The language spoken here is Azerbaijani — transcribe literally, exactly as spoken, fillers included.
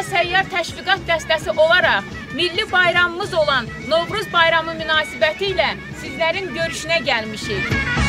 səyyar təşviqat dəstəsi olaraq milli bayramımız olan Novruz bayramı münasibəti ilə sizlərin görüşünə gəlmişik.